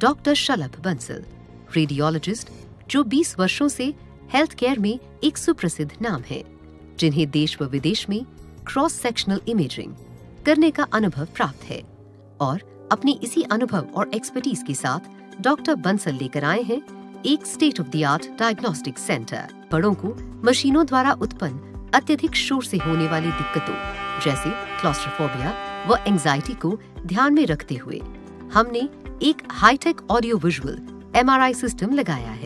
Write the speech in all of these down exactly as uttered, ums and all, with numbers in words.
Doctor शलभ Bansal, radiologist जो बीस वर्षों से हेल्थ केयर में एक सुप्रसिद्ध नाम है, जिन्हें देश व विदेश में क्रॉस सेक्शनल इमेजिंग करने का अनुभव प्राप्त है। और अपनी इसी अनुभव और एक्सपर्टीज के साथ डॉक्टर बंसल लेकर आए हैं एक state of the art diagnostic centre. बड़ों को मशीनों द्वारा उत्पन्न अत्यधिक शोर से होने वाली दिक्कतों जैसे क्लॉस्ट्रोफोबिया व एंजाइटी को ध्यान में रखते हुए हमने एक hitech audio visual M R I system लगाया है।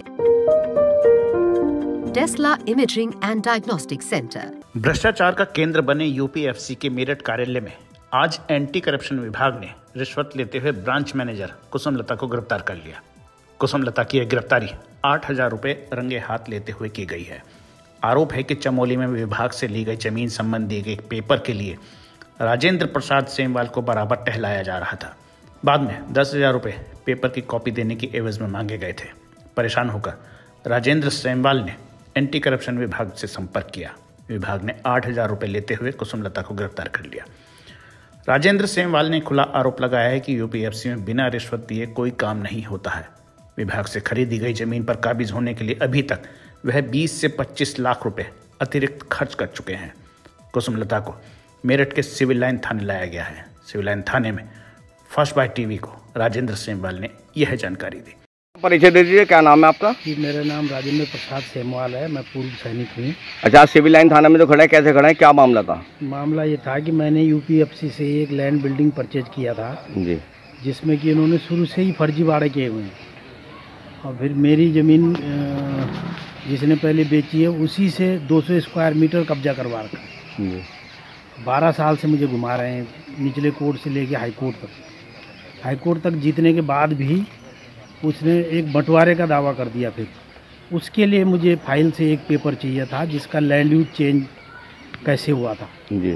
Tesla imaging and diagnostic centre. भ्रष्टाचार का केंद्र बने यू पी एफ सी के मेरठ कार्यालय में आज एंटी करप्शन विभाग ने रिश्वत लेते हुए ब्रांच मैनेजर कुसुम लता को गिरफ्तार कर लिया। कुसुम लता की यह गिरफ्तारी आठ हजार रुपए रंगे हाथ लेते हुए की गई है। आरोप है कि चमोली में विभाग से ली गई जमीन संबंधी एक पेपर के लिए राजेंद्र प्रसाद सेमवाल को बराबर टहलाया जा रहा था। बाद में दस हजार रुपये पेपर की कॉपी देने की एवज में मांगे गए थे। परेशान होकर राजेंद्र सेमवाल ने एंटी करप्शन विभाग से संपर्क किया। विभाग ने आठ हजार रुपये लेते हुए कुसुम लता को गिरफ्तार कर लिया। राजेंद्र सेमवाल ने खुला आरोप लगाया है कि यू पी एफ सी में बिना रिश्वत दिए कोई काम नहीं होता है। विभाग से खरीदी गई जमीन पर काबिज होने के लिए अभी तक वह बीस से पच्चीस लाख रुपए अतिरिक्त खर्च कर चुके हैं। कुसुम लता को मेरठ के सिविल लाइन थाने लाया गया है। सिविल लाइन थाने में फर्स्ट बाइट टीवी को राजेंद्र सेमवाल ने यह जानकारी दी। परिचय दे दीजिए, क्या नाम है आपका? जी, मेरा नाम राजेंद्र प्रसाद सेमवाल है, मैं पूर्व सैनिक हूँ। अच्छा, सिविल लाइन थाना में तो खड़ा है, कैसे खड़ा है, क्या मामला था? मामला ये था कि मैंने यू पी एफ सी से एक लैंड बिल्डिंग परचेज किया था जी, जिसमें कि इन्होंने शुरू से ही फर्जी वाड़े किए हुए हैं। और फिर मेरी ज़मीन जिसने पहले बेची है उसी से दो सौ स्क्वायर मीटर कब्जा करवा रखा है। बारह साल से मुझे घुमा रहे हैं, निचले कोर्ट से लेके हाई कोर्ट तक। हाई कोर्ट तक जीतने के बाद भी उसने एक बंटवारे का दावा कर दिया। फिर उसके लिए मुझे फाइल से एक पेपर चाहिए था जिसका लैंड यूज चेंज कैसे हुआ था जी।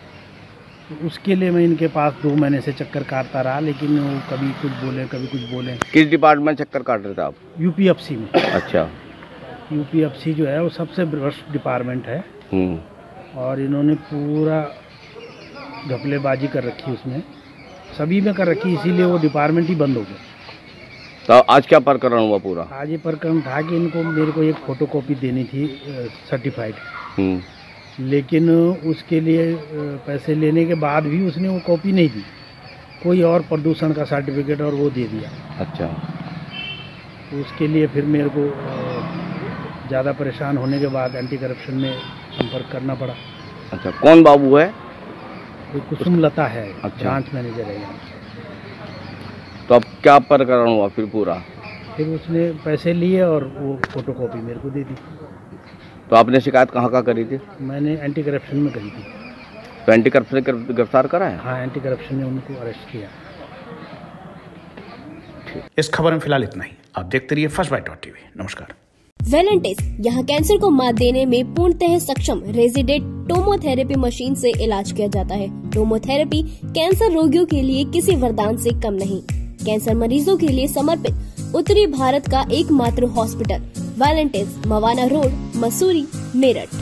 तो उसके लिए मैं इनके पास दो महीने से चक्कर काटता रहा, लेकिन वो कभी कुछ बोले कभी कुछ बोले। किस डिपार्टमेंट चक्कर काट रहे थे आप? यू पी एफ सी में। अच्छा, यू पी एफ सी जो है वो सबसे भ्रष्ट डिपार्टमेंट है और इन्होंने पूरा घपलेबाजी कर रखी, उसमें सभी में कर रखी, इसीलिए वो डिपार्टमेंट ही बंद हो गया। तो आज क्या प्रकरण हुआ पूरा? आज ये प्रकरण था कि इनको मेरे को एक फ़ोटो कॉपी देनी थी सर्टिफाइड, लेकिन उसके लिए पैसे लेने के बाद भी उसने वो कॉपी नहीं दी, कोई और प्रदूषण का सर्टिफिकेट और वो दे दिया। अच्छा, तो उसके लिए फिर मेरे को ज़्यादा परेशान होने के बाद एंटी करप्शन में संपर्क करना पड़ा। अच्छा, कौन बाबू है? कोई कुसुम लता है। अच्छा, ब्रांच मैनेजर है यहाँ। तो अब क्या प्रकरण हुआ फिर पूरा? फिर उसने पैसे लिए और वो फोटो कॉपी मेरे को दे दी। तो आपने शिकायत कहाँ कहाँ करी थी? मैंने एंटी करप्शन में करी थी। तो एंटी करप्शन गिरफ्तार करा है? हाँ, एंटी करप्शन ने उनको अरेस्ट किया। इस खबर में फिलहाल इतना ही। आप देखते रहिए फर्स्ट बाइट टीवी। नमस्कार। वेलेंटिस यहाँ कैंसर को मात देने में पूर्णतः सक्षम रेजिडेंट टोमोथेरेपी मशीन से इलाज किया जाता है। टोमोथेरेपी कैंसर रोगियों के लिए किसी वरदान से कम नहीं। कैंसर मरीजों के लिए समर्पित उत्तरी भारत का एकमात्र hospital Valentis, Mawana road, Mussoorie, Meerut.